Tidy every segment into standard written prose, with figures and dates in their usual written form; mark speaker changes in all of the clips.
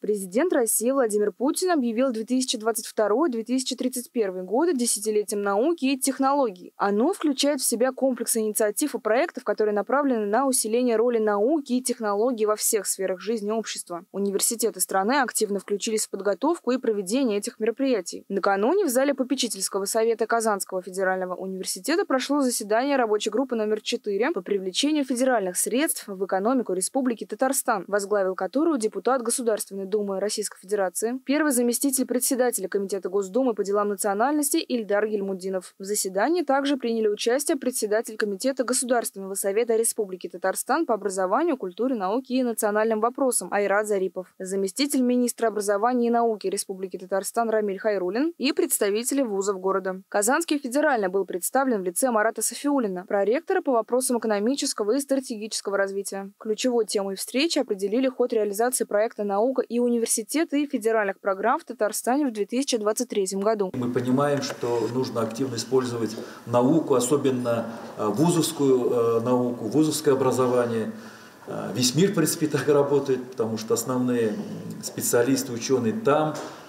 Speaker 1: Президент России Владимир Путин объявил 2022-2031 годы десятилетием науки и технологий. Оно включает в себя комплекс инициатив и проектов, которые направлены на усиление роли науки и технологий во всех сферах жизни общества. Университеты страны активно включились в подготовку и проведение этих мероприятий. Накануне в зале попечительского совета Казанского федерального университета прошло заседание рабочей группы номер 4 по привлечению федеральных средств в экономику Республики Татарстан, возглавил которую депутат Государственной Думы Российской Федерации, первый заместитель председателя Комитета Госдумы по делам национальности Ильдар Гильмуддинов. В заседании также приняли участие председатель Комитета Государственного совета Республики Татарстан по образованию, культуре, науке и национальным вопросам Айрат Зарипов, заместитель министра образования и науки Республики Татарстан Рамиль Хайруллин и представители вузов города. Казанский федеральный был представлен в лице Марата Сафиуллина, проректора по вопросам экономического и стратегического развития. Ключевой темой встречи определили ход реализации проекта «Наука и университеты» и федеральных программ в Татарстане в 2023 году.
Speaker 2: Мы понимаем, что нужно активно использовать науку, особенно вузовскую науку, вузовское образование. Весь мир, в принципе, так и работает, потому что основные специалисты, ученые там,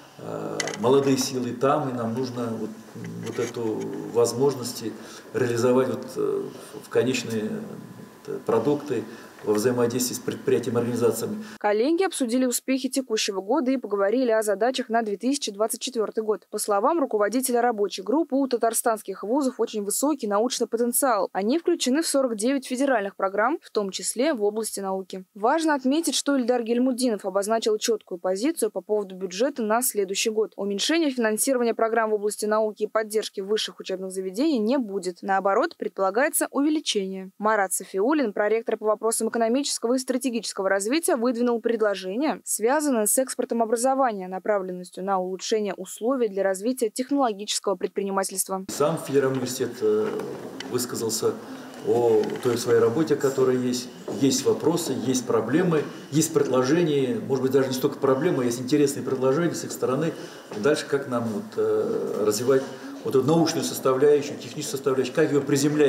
Speaker 2: молодые силы там, и нам нужно вот эту возможность реализовать в конечные продукты во взаимодействии с предприятиями и организациями.
Speaker 1: Коллеги обсудили успехи текущего года и поговорили о задачах на 2024 год. По словам руководителя рабочей группы, у татарстанских вузов очень высокий научный потенциал. Они включены в 49 федеральных программ, в том числе в области науки. Важно отметить, что Ильдар Гильмуддинов обозначил четкую позицию по поводу бюджета на следующий год. Уменьшения финансирования программ в области науки и поддержки высших учебных заведений не будет. Наоборот, предполагается увеличение. Марат Сафиуллин, проректор по вопросам экономического и стратегического развития, выдвинул предложения, связанные с экспортом образования, направленностью на улучшение условий для развития технологического предпринимательства.
Speaker 2: Сам федеральный университет высказался о той своей работе, которая есть. Есть вопросы, есть проблемы, есть предложения, может быть, даже не столько проблемы, есть интересные предложения с их стороны. Дальше как нам развивать эту научную составляющую, техническую составляющую, как ее приземлять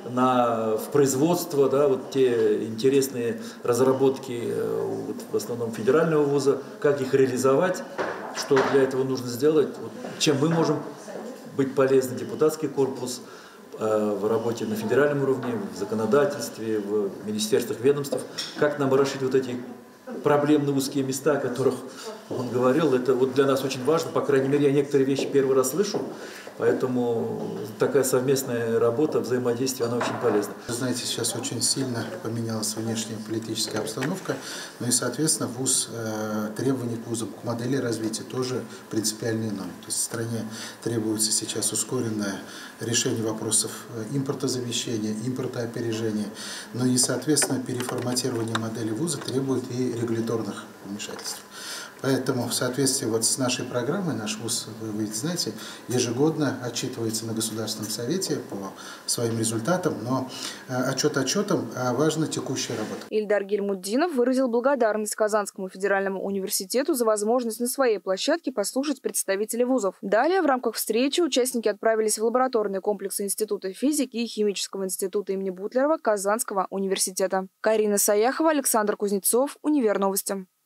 Speaker 2: в производство, да, те интересные разработки в основном федерального вуза, как их реализовать, что для этого нужно сделать, чем мы можем быть полезны, депутатский корпус, в работе на федеральном уровне, в законодательстве, в министерствах, ведомствах, как нам расширить эти проблемные узкие места, о которых он говорил. Это для нас очень важно, по крайней мере, я некоторые вещи первый раз слышу, поэтому такая совместная работа, взаимодействие, она очень полезна.
Speaker 3: Вы знаете, сейчас очень сильно поменялась внешняя политическая обстановка, ну и, соответственно, требования к вузам, к модели развития тоже принципиально иное. То есть в стране требуется сейчас ускоренное решение вопросов импортозамещения, импортоопережения, но и, соответственно, переформатирование модели вуза требует и регуляторных вмешательств. Поэтому в соответствии с нашей программой, наш вуз, вы знаете, ежегодно отчитывается на Государственном совете по своим результатам, но отчет отчетом, а важна текущая работа.
Speaker 1: Ильдар Гильмуддинов выразил благодарность Казанскому федеральному университету за возможность на своей площадке послушать представителей вузов. Далее в рамках встречи участники отправились в лабораторные комплексы Института физики и Химического института имени Бутлерова Казанского университета. Карина Саяхова, Александр Кузнецов, Универновости.